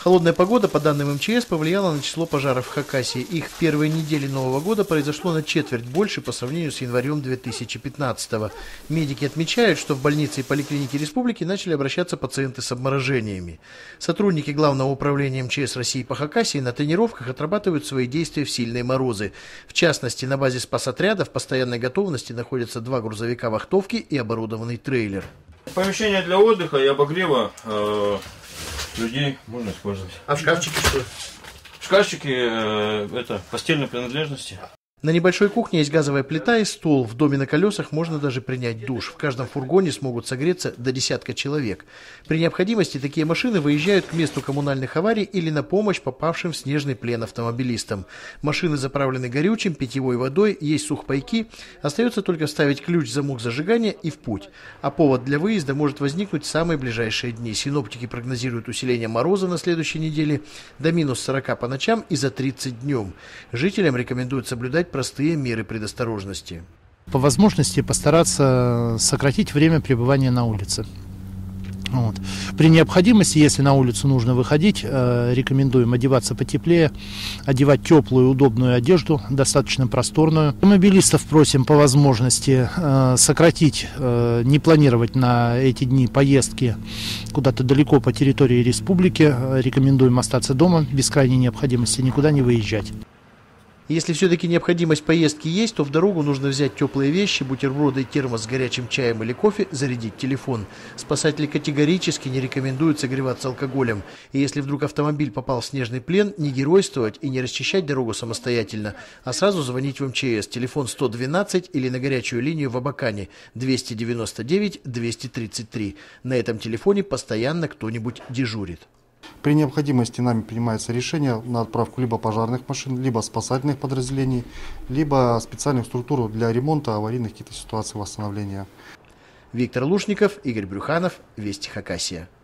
Холодная погода, по данным МЧС, повлияла на число пожаров в Хакасии. Их в первые недели Нового года произошло на четверть больше по сравнению с январем 2015-го. Медики отмечают, что в больнице и поликлинике республики начали обращаться пациенты с обморожениями. Сотрудники Главного управления МЧС России по Хакасии на тренировках отрабатывают свои действия в сильные морозы. В частности, на базе спасотряда в постоянной готовности находятся 2 грузовика вахтовки и оборудованный трейлер. Помещение для отдыха и обогрева людей можно использовать. А в шкафчике что? В шкафчике это постельные принадлежности. На небольшой кухне есть газовая плита и стол. В доме на колесах можно даже принять душ. В каждом фургоне смогут согреться до 10 человек. При необходимости такие машины выезжают к месту коммунальных аварий или на помощь попавшим в снежный плен автомобилистам. Машины заправлены горючим, питьевой водой, есть сухпайки. Остается только вставить ключ в замок зажигания и в путь. А повод для выезда может возникнуть в самые ближайшие дни. Синоптики прогнозируют усиление мороза на следующей неделе до минус 40 по ночам и за 30 днем. Жителям рекомендуют соблюдать простые меры предосторожности. По возможности постараться сократить время пребывания на улице. При необходимости, если на улицу нужно выходить, рекомендуем одеваться потеплее, одевать теплую, удобную одежду, достаточно просторную. Автомобилистов просим по возможности сократить, не планировать на эти дни поездки куда-то далеко по территории республики. Рекомендуем остаться дома, без крайней необходимости никуда не выезжать. Если все-таки необходимость поездки есть, то в дорогу нужно взять теплые вещи, бутерброды, термос с горячим чаем или кофе, зарядить телефон. Спасатели категорически не рекомендуют согреваться алкоголем. И если вдруг автомобиль попал в снежный плен, не геройствовать и не расчищать дорогу самостоятельно, а сразу звонить в МЧС. Телефон 112 или на горячую линию в Абакане 299-233. На этом телефоне постоянно кто-нибудь дежурит. При необходимости нами принимается решение на отправку либо пожарных машин, либо спасательных подразделений, либо специальных структур для ремонта аварийных каких-то ситуаций восстановления. Виктор Лушников, Игорь Брюханов, Вести Хакасия.